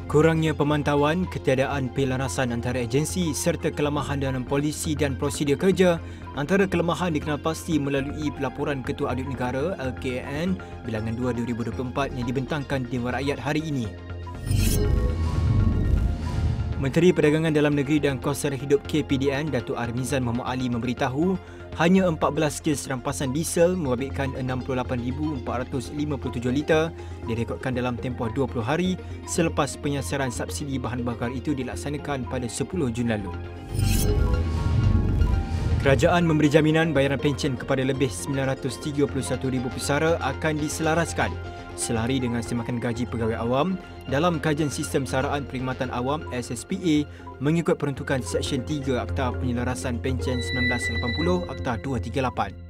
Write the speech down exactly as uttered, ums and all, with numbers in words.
Kurangnya pemantauan, ketiadaan pelarasan antara agensi serta kelemahan dalam polisi dan prosedur kerja antara kelemahan dikenal pasti melalui pelaporan Ketua Audit Negara L K A N bilangan dua dua ribu dua puluh empat yang dibentangkan Dewan Rakyat hari ini. Menteri Perdagangan Dalam Negeri dan Kos Sara Hidup K P D N Datuk Armizan Mohamad Ali memberitahu hanya empat belas kes rampasan diesel membabitkan enam puluh lapan ribu empat ratus lima puluh tujuh liter direkodkan dalam tempoh dua puluh hari selepas penyasaran subsidi bahan bakar itu dilaksanakan pada sepuluh Jun lalu. Kerajaan memberi jaminan bayaran pencen kepada lebih sembilan ratus tiga puluh satu ribu pesara akan diselaraskan selari dengan semakan gaji pegawai awam dalam kajian sistem saraan perkhidmatan awam S S P A mengikut peruntukan Seksyen tiga Akta Penyelarasan Pencen seribu sembilan ratus lapan puluh Akta dua tiga lapan.